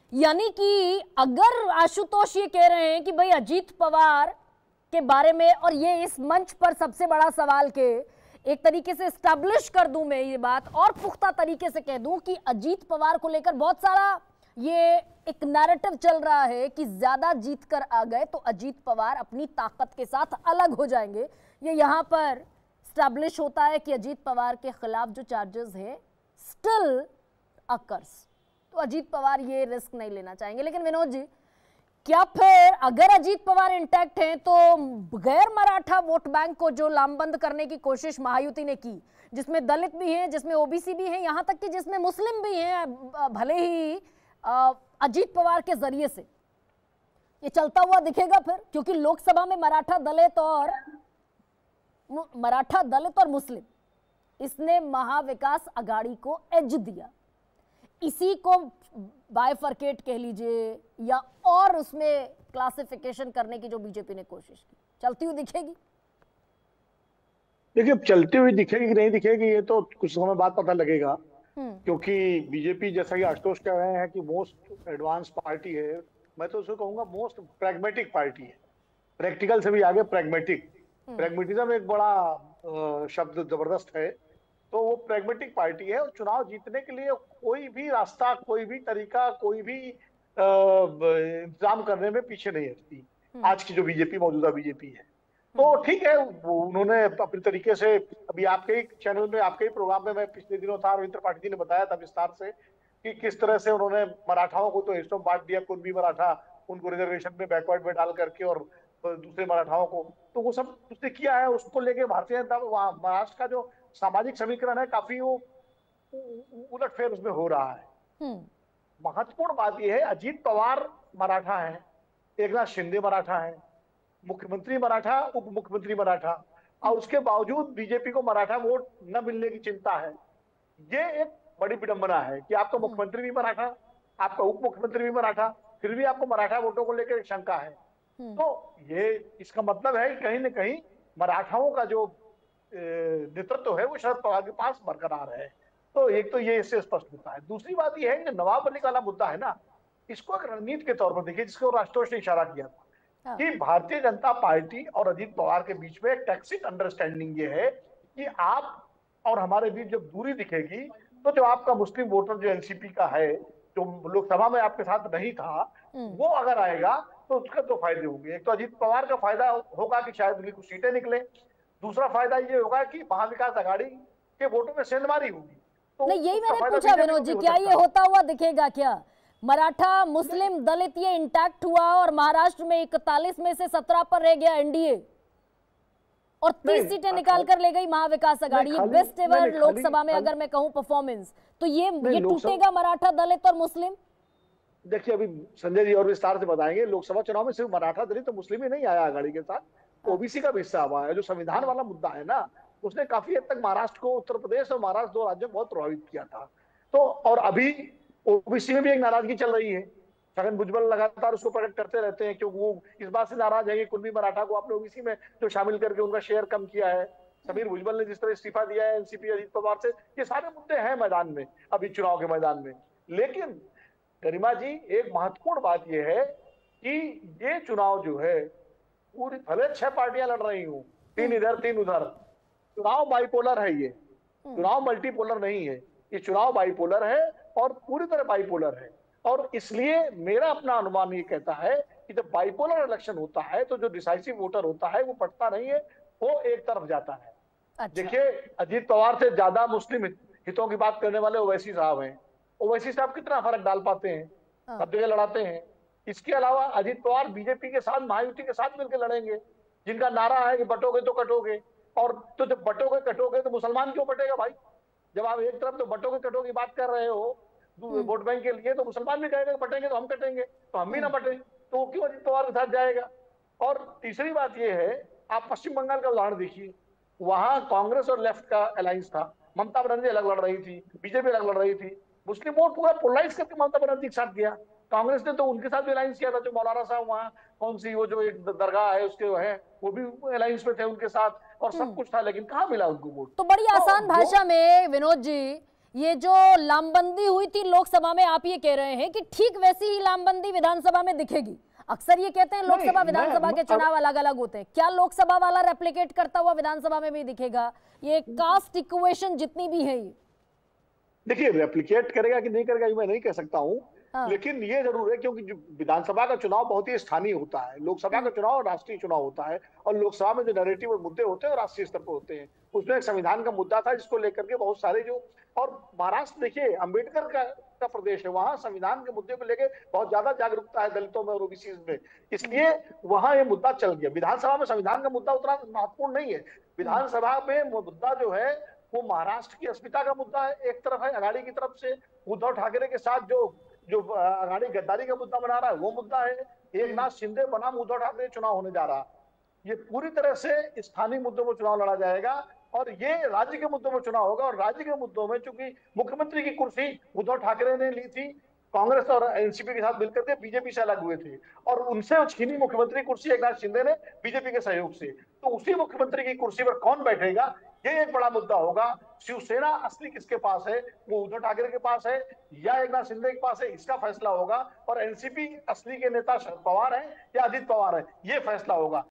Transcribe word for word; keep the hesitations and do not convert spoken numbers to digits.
यानी कि अगर आशुतोष ये कह रहे हैं कि भाई अजीत पवार के बारे में, और ये इस मंच पर सबसे बड़ा सवाल के एक तरीके से स्टैब्लिश कर दूं मैं ये बात और पुख्ता तरीके से कह दूं कि अजीत पवार को लेकर बहुत सारा ये एक नैरेटिव चल रहा है कि ज्यादा जीत कर आ गए तो अजीत पवार अपनी ताकत के साथ अलग हो जाएंगे। ये यहाँ पर स्टैब्लिश होता है कि अजीत पवार के खिलाफ जो चार्जेस है स्टिल अकर्स, तो अजीत पवार ये रिस्क नहीं लेना चाहेंगे। लेकिन विनोद जी, क्या फिर अगर अजीत पवार इंटैक्ट हैं तो गैर मराठा वोट बैंक को जो लामबंद करने की कोशिश महायुति ने की, जिसमें दलित भी हैं, जिसमें ओबीसी भी हैं, यहां तक कि जिसमें मुस्लिम भी हैं, भले ही अजीत पवार के जरिए से, ये चलता हुआ दिखेगा फिर? क्योंकि लोकसभा में मराठा दलित और मराठा दलित और मुस्लिम, इसने महाविकास अघाड़ी को एज दिया। इसी को बाइफरकेट कह लीजिए या और उसमें क्लासिफिकेशन करने की जो बीजेपी ने कोशिश की, चलती हुई दिखेगी। देखिए, चलती हुई दिखेगी कि नहीं दिखेगी ये तो कुछ समय बाद पता लगेगा, क्योंकि बीजेपी जैसा कि आशुतोष कह रहे हैं कि मोस्ट एडवांस पार्टी है, मैं तो उसको कहूंगा मोस्ट प्रैग्मेटिक पार्टी है। प्रैक्टिकल से भी आगे प्रैग्मेटिक। प्रैग्मेटिज्म एक बड़ा शब्द जबरदस्त है, तो वो प्रैग्मेटिक पार्टी है और चुनाव जीतने के लिए कोई भी रास्ता, कोई भी तरीका, कोई भी इंतजाम करने में पीछे नहीं हटती आज की जो बीजेपी, मौजूदा बीजेपी है। तो ठीक है, उन्होंने अपने तरीके से, अभी आपके ही चैनल में, आपके ही प्रोग्राम में मैं पिछले दिनों था, रविंद्र पाठक जी ने बताया था विस्तार से कि किस तरह से उन्होंने मराठाओं को तो हिस्सों बांट दिया, कुर्मी मराठा उनको रिजर्वेशन में बैकवर्ड में डाल करके और दूसरे मराठाओं को, तो वो सब उसने किया है। उसको लेके भारतीय जनता महाराष्ट्र का जो सामाजिक समीकरण है काफी वो उलटफेर उसमें हो रहा है। महत्वपूर्ण बात यह है, अजीत पवार मराठा है, एकनाथ शिंदे मराठा है, मुख्यमंत्री मराठा, उप मुख्यमंत्री मराठा, और उसके बावजूद बीजेपी को मराठा वोट न मिलने की चिंता है। ये एक बड़ी विडंबना है कि आपका मुख्यमंत्री भी मराठा, आपका उप मुख्यमंत्री भी मराठा, फिर भी आपको मराठा वोटों को लेकर शंका है। तो ये इसका मतलब है कि कहीं न कहीं मराठाओं का जो नेतृत्व है वो शरद पवार के पास बरकरार है। तो एक तो ये इससे स्पष्ट होता है। दूसरी बात ये है कि नवाब मलिक वाला मुद्दा है ना, इसको एक रणनीति के तौर पर देखिए, जिसको राष्ट्रोष ने इशारा किया था कि भारतीय जनता पार्टी और अजीत पवार के बीच में टैक्सिट अंडरस्टैंडिंग ये है कि आप और हमारे बीच जब दूरी दिखेगी तो जो आपका मुस्लिम वोटर जो एनसीपी का है, जो लोकसभा में आपके साथ नहीं था, वो अगर आएगा तो उसके दो फायदे होंगे। एक तो अजीत पवार का फायदा होगा कि शायद उनकी कुछ सीटें निकले, दूसरा फायदा ये होगा कि महाविकास अघाड़ी के वोटों में सेंधमारी होगी। तो नहीं, यही मैंने पूछा विनोद जी, क्या ये होता हुआ दिखेगा? क्या मराठा मुस्लिम दलित ये इंटैक्ट हुआ और महाराष्ट्र में इकतालीस में से सत्रह पर रह गया एनडीए और तीस सीटें निकाल कर ले गई महाविकास अघाड़ी, ये बेस्ट एवर लोकसभा में अगर मैं कहूं परफॉर्मेंस, तो ये ये टूटेगा मराठा दलित और मुस्लिम। देखिए, अभी संजय जी और विस्तार से बताएंगे। लोकसभा चुनाव में सिर्फ मराठा दलित तो मुस्लिम ही नहीं आया आघाड़ी के साथ, ओबीसी का भी हिस्सा हुआ है। जो संविधान वाला मुद्दा है ना, उसने काफी हद तक महाराष्ट्र को, उत्तर प्रदेश और महाराष्ट्र दो राज्यों को बहुत प्रभावित किया था। तो और अभी ओबीसी में भी एक नाराजगी चल रही है। छगन भुजबल लगातार उसको प्रकट करते रहते हैं क्योंकि वो इस बात से नाराज है कि कुर्मी मराठा को आपने ओबीसी में जो शामिल करके उनका शेयर कम किया है। समीर भुजबल ने जिस तरह इस्तीफा दिया है एनसीपी अजीत पवार से, ये सारे मुद्दे हैं मैदान में, अभी चुनाव के मैदान में। लेकिन गरिमा जी, एक महत्वपूर्ण बात यह है कि ये चुनाव जो है, पूरी भले छह पार्टियां लड़ रही हूं, तीन इधर तीन उधर, चुनाव बाइपोलर है। ये चुनाव मल्टीपोलर नहीं है, ये चुनाव बाइपोलर है और पूरी तरह बाइपोलर है। और इसलिए मेरा अपना अनुमान ये कहता है कि जब बाइपोलर इलेक्शन होता है तो जो डिसाइसिव वोटर होता है वो पटता नहीं है, वो एक तरफ जाता है। अच्छा। देखिए, अजीत पवार से ज्यादा मुस्लिम हितों की बात करने वाले ओवैसी साहब हैं। ओवैसी साहब कितना फर्क डाल पाते हैं, सब जगह लड़ाते हैं। इसके अलावा अजीत पवार बीजेपी के साथ, महायुति के साथ मिलकर लड़ेंगे, जिनका नारा है कि बटोगे तो कटोगे। और तो जब बटोगे कटोगे तो मुसलमान क्यों बटेगा भाई? जब आप एक तरफ तो बटोगे कटोगे बात कर रहे हो वोट बैंक के लिए, तो मुसलमान भी कहेगा बटेंगे तो हम कटेंगे, तो हम भी ना बटे, तो क्यों अजीत पवार के साथ जाएगा? और तीसरी बात यह है, आप पश्चिम बंगाल का उदाहरण देखिए, वहां कांग्रेस और लेफ्ट का अलायंस था। ममता बनर्जी अलग लड़ रही थी, बीजेपी अलग लड़ रही थी। मुस्लिम वोट पूरा पोलराइज करके ममता बनर्जी के साथ गया। कांग्रेस ने तो उनके साथ भी अलायंस किया था, जो मौलाना साहब वहाँ कौन सी वो जो एक दरगाह है उसके है, वो भी अलायंस में थे उनके साथ, और सब कुछ था, लेकिन कहाँ मिला उनको वोट? तो बड़ी आसान भाषा में विनोद जी, ये जो लामबंदी हुई थी लोकसभा में, आप ये कह रहे हैं कि ठीक वैसी ही लामबंदी विधानसभा में दिखेगी? अक्सर ये कहते हैं लोकसभा विधानसभा के चुनाव अलग अलग होते हैं, क्या लोकसभा वाला रेप्लिकेट करता हुआ विधानसभा में भी दिखेगा? ये कास्ट इक्वेशन जितनी भी है, ये देखिए रेप्लिकेट करेगा कि नहीं करेगा ये मैं नहीं कह सकता हूँ। हाँ। लेकिन ये जरूर है क्योंकि विधानसभा का चुनाव बहुत ही स्थानीय होता है, लोकसभा का चुनाव राष्ट्रीय चुनाव होता है, और लोकसभा में जो नैरेटिव और मुद्दे होते हैं राष्ट्रीय स्तर पर होते हैं। उसमें एक संविधान का मुद्दा था जिसको लेकर के बहुत सारे जो, और महाराष्ट्र देखिए अम्बेडकर का, का प्रदेश है, वहां संविधान के मुद्दे को लेकर बहुत ज्यादा जागरूकता है दलितों में और ओबीसी में, इसलिए वहां ये मुद्दा चल गया। विधानसभा में संविधान का मुद्दा उतना महत्वपूर्ण नहीं है। विधानसभा में मुद्दा जो है वो महाराष्ट्र की अस्मिता का मुद्दा है, एक तरफ है अघाड़ी की तरफ से उद्धव ठाकरे के साथ जो जो अघाड़ी गद्दारी का मुद्दा बना रहा है वो मुद्दा है, एक नाथ शिंदे बनाम उद्धव ठाकरे चुनाव होने जा रहा। ये पूरी तरह से स्थानीय मुद्दों में चुनाव लड़ा जाएगा और ये राज्य के मुद्दों में चुनाव होगा। और राज्य के मुद्दों में चूंकि मुख्यमंत्री की कुर्सी उद्धव ठाकरे ने ली थी, कांग्रेस और एनसीपी के साथ मिलकर के बीजेपी से अलग हुए थे, और उनसे छीनी मुख्यमंत्री कुर्सी एक नाथ शिंदे ने बीजेपी के सहयोग से, तो उसी मुख्यमंत्री की कुर्सी पर कौन बैठेगा ये एक बड़ा मुद्दा होगा। शिवसेना असली किसके पास है, वो उद्धव ठाकरे के पास है या एक नाथ शिंदे के पास है, इसका फैसला होगा। और एनसीपी असली के नेता शरद पवार है या अजित पवार है, ये फैसला होगा।